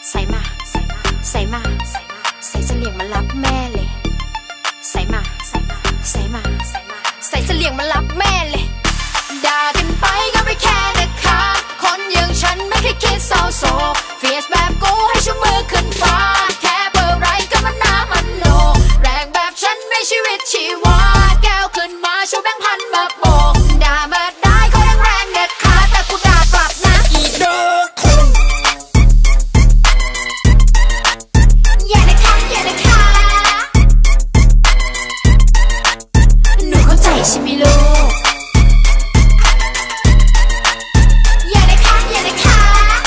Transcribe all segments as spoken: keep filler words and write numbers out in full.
ใส่มาใส่มาใส่มาใส่เสลี่ยงมารับแม่เลยใส่มาใส่มาใส่มาใส่เสลี่ยงมารับแม่เลยด่ากันไปก็ไม่แค่นะคะคนอย่างฉันไม่เคยคิดเศร้าโศกเฟียสแบบกูให้ชูมือขึ้นฟ้าแค่เบอร์ไรก็มันน้ำมันโลแรงแบบฉันไม่ชีวิตชีวาแก้วขึ้นมาชูแบงค์พันมาโบกด่ามาได้ก็แรงแรงเด็ดขาดแต่กูด่ากลับนะอีเด้ออย่าได้ค่ะอย่าได้ค่ะหนูเข้าใจใช่ไหมลูกอย่าได้ค่ะอย่าได้ค่ะ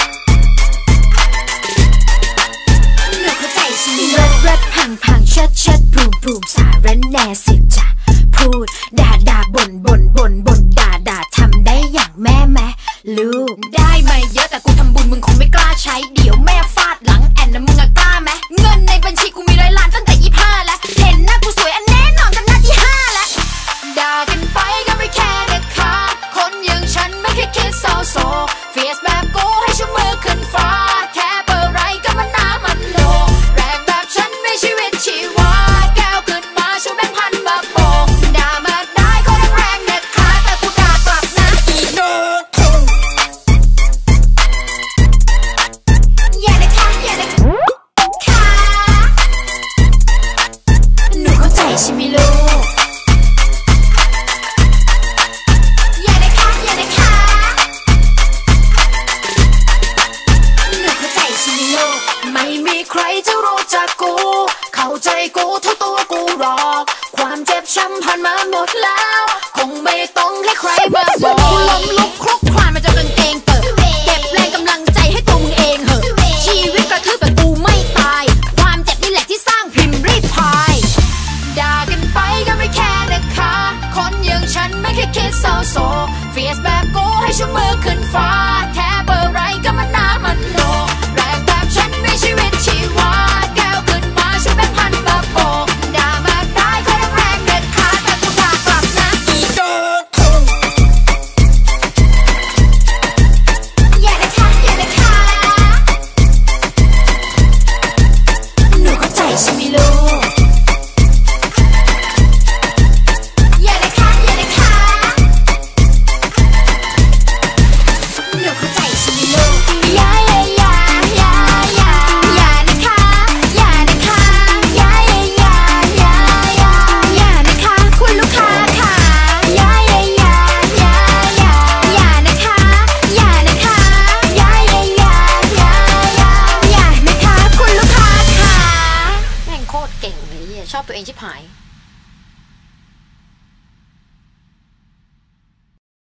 หนูเข้าใจใช่ไหมลูกแรปพังพังชัดชัดบูมบูมสารแน่สิจะพูดด่าด่าบ่นบ่นบ่นบ่นด่าด่าทำได้อย่างแม่แม่ลูกได้มาเยอะแต่กูทำบุญมึงคงไม่กล้าใช้เดี๋ยวแม่ฟาดหลังแอนนะมึงอะกล้าไหมเงินในบัญชีกูมีร้อยล้านตั้งแต่ยี่ห้าแล้วเห็นหน้ากูสวยอันแน่นอนกันหน้าที่ห้าแล้วด่ากันไปก็ไม่แค่นะคะคนอย่างฉันไม่เคยคิดเศร้าโศกเฟียสแบบกูให้ชูมือขึ้นฟ้าแค่เบอร์ไรก็มันน้ำมันโลแรงแบบฉันไม่ชีวิตชีวาแก้วขึ้นมาชูแบงค์พันมาโบกด่ามาได้ก็แรงแรงเด็ดขาดแต่กูด่ากลับนะอีโน่อย่าได้ค่ะอย่าได้ค่ะหนูเข้าใจใช่ไหมลูกอย่าได้ค่ะอย่าได้ค่ะหนูเข้าใจใช่ไหมลูกไม่มีใครจะรู้จักกูเข้าใจกูเท่าตัวกูหรอกความเจ็บช้ำผ่านมาหมดแล้วคงไม่ต้องให้ใครมาบอกล้มลุกคลุกคลานมาจนกางเกงเปิดเก็บแรงกำลังใจให้ตัวมึงเองเหอะชีวิตกระทืบแต่กูไม่ตายความเจ็บนี่แหละที่สร้างพิมพ์รีพายด่ากันไปก็ไม่แค่นะคะคนอย่างฉันไม่เคยคิดเศร้าโศกเฟียสแบบกูให้ชูมือขึ้นฟ้าแค่เบอร์ไรก็มันน้ำมันโลแรงแบบฉันไม่ชีวิตชีวาแก้วขึ้นมาชูแบงค์พันมาโบกด่ามาได้ก็แรงแรงเด็ดขาดแต่กูด่ากลับนะอีโด้อย่าได้ค่ะอย่าได้ค่ะหนูเข้าใจใช่ไหมลูกอย่าได้ค่ะอย่าได้ค่ะหนูเข้าใจใช่ไหมลูกอย่าอย่าอย่าอย่าอย่าอย่านะคะอย่านะคะอย่าอย่าอย่าอย่าอย่านะคะคุณลูกค้าค่ะอย่าอย่าอย่าอย่าอย่าอย่านะคะอย่านะคะอย่าอย่าอย่าอย่าอย่าอย่านะคะคุณลูกค้าค่ะแม่งโคตรเก่งเลยชอบตัวเองชิบหาย